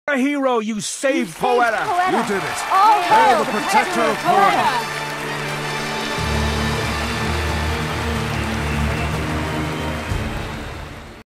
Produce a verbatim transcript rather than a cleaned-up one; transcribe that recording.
A hero, you saved Poeta. Poeta. You did it. All Hail hail the protector of Poeta.